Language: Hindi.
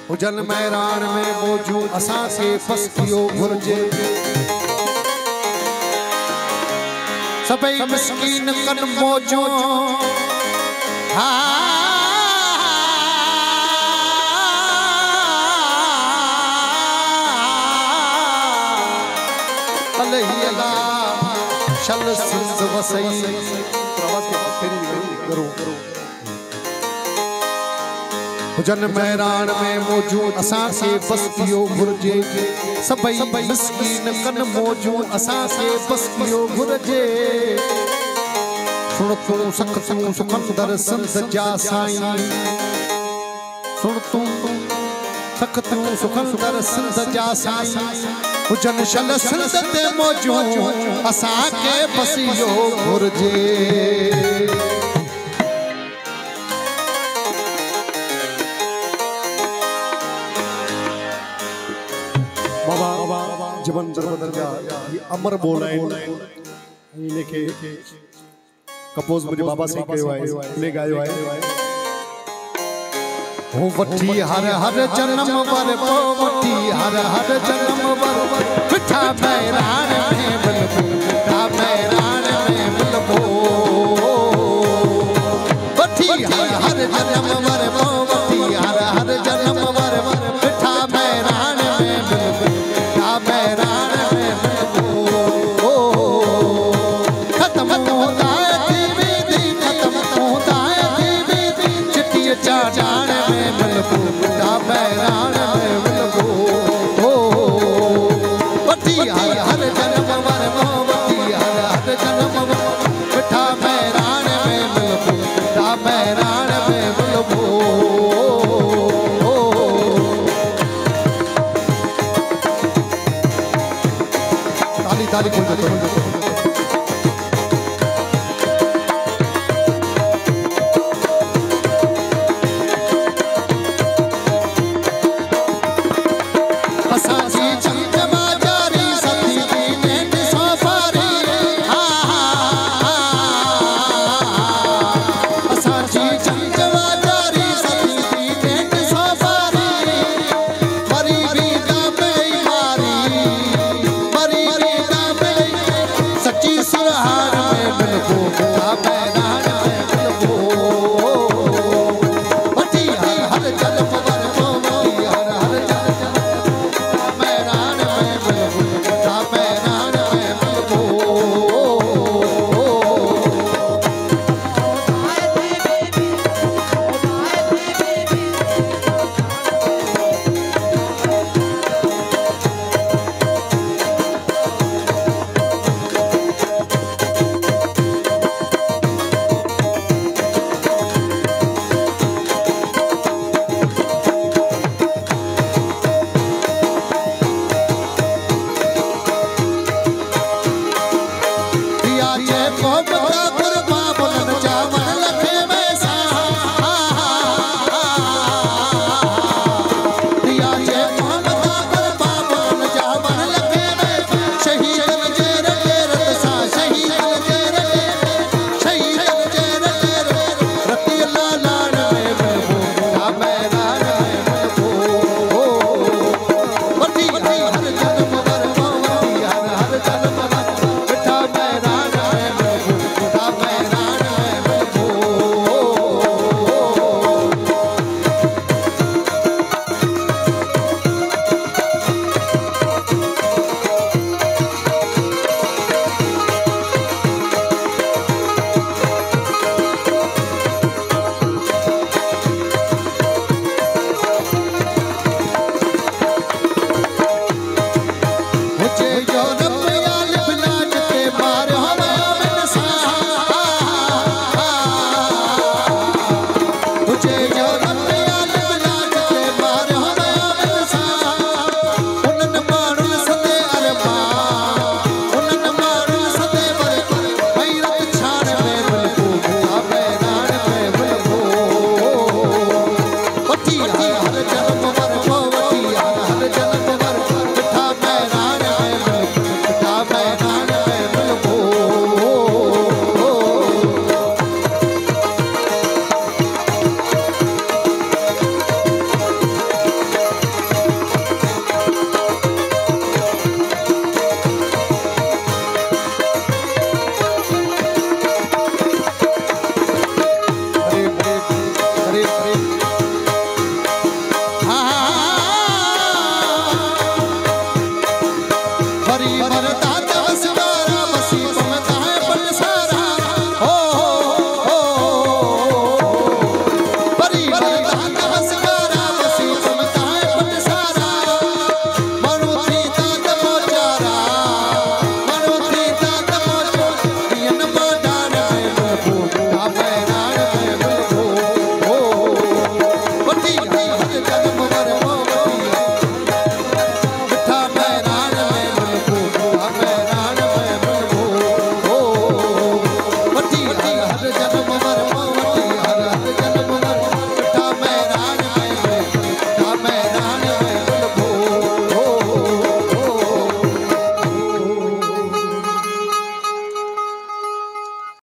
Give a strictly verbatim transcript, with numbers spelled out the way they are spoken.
हुजन मैरान में मौजू असां के बस कियो घुर्जे सबई मिस्कीन कन मौजू हा अलही अला शल सिंध वसई प्रवास के तेरी करो हुजन मैरान में मौजूद असां के बस कियो घुर्जे सबई मिस्कीन कन मौजूद असां के बस कियो घुर्जे सुन तू सख तू सुखंदर संत जा साईं सुन तू सख तू सुखंदर संत जा साईं हुजन शल सिंध ते मौजूद असां के बस यो घुर्जे जबन दरबदर जा ये अमर बोला है लेके कंपोज मुझे बाबा से कयो है ले गायो है हो वठी हर हर जन्म वर पो वठी हर हर जन्म वर पिठा मैरान में बलबो पिठा मैरान में बलबो वठी हर हर जन्म वर पो वठी हर हर जन्म वर पिठा मैरान में बलबो मैरान में बलबो खत्म होता है दीदी खत्म होता है दीदी चिट्ठी चाटान में बलबो